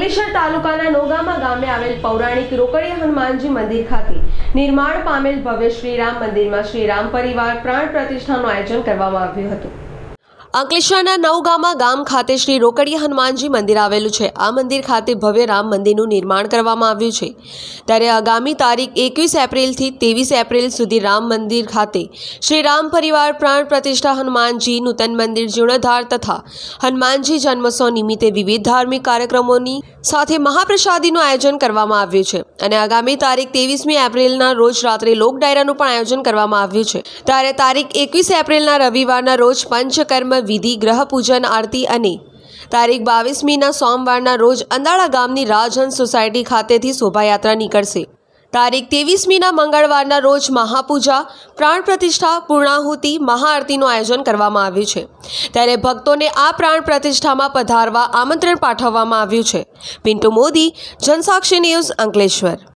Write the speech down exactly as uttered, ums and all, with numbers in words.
અંકલેશ્વર તાલુકાના નોગામા ગામે આવેલ પૌરાણિક રોકડિયા હનુમાનજી મંદિર ખાતે નિર્માણ પામેલ ભવ્ય શ્રીરામ મંદિરમાં શ્રીરામ પરિવાર પ્રાણ પ્રતિષ્ઠાનું આયોજન કરવામાં આવ્યું હતું। અંકલેશ્વરના નવગામા ગામ ખાતે શ્રી રોકડિયા હનુમાનજી મંદિર આવેલું છે। આ મંદિર ખાતે ભવ્ય રામ મંદિરનું નિર્માણ કરવામાં આવ્યું છે। ત્યારે આગામી તારીખ એકવીસ એપ્રિલથી ત્રેવીસ એપ્રિલ સુધી રામ મંદિર ખાતે શ્રી રામ પરિવાર પ્રાણ પ્રતિષ્ઠા હનુમાનજી નૂતન મંદિર જીર્ણોદ્ધાર તથા હનુમાનજી જન્મોત્સવ નિમિત્તે વિવિધ ધાર્મિક કાર્યક્રમોની સાથે મહાપ્રસાદીનું આયોજન કરવામાં આવ્યું છે અને આગામી તારીખ ત્રેવીસમી એપ્રિલના રોજ રાત્રે લોક ડાયરાનું પણ આયોજન કરવામાં આવ્યું છે। ત્યારે તારીખ એકવીસ એપ્રિલના રવિવારના રોજ પંચકર્મ વિધિ ગ્રહ પૂજન આરતી અને તારીખ બાવીસમીના સોમવારના રોજ અંદાળા ગામની રાજહંસ સોસાયટી ખાતેથી શોભાયાત્રા નીકળશે। તારીખ ત્રેવીસમીના મંગળવારના રોજ મહાપૂજા પ્રાણ પ્રતિષ્ઠા પૂર્ણાહુતિ મહાઆરતીનું આયોજન કરવામાં આવ્યું છે। ત્યારે ભક્તોને આ પ્રાણ પ્રતિષ્ઠામાં પધારવા આમંત્રણ પાઠવવામાં આવ્યું છે। પિન્ટુ મોદી, જનસાક્ષી ન્યૂઝ, અંકલેશ્વર।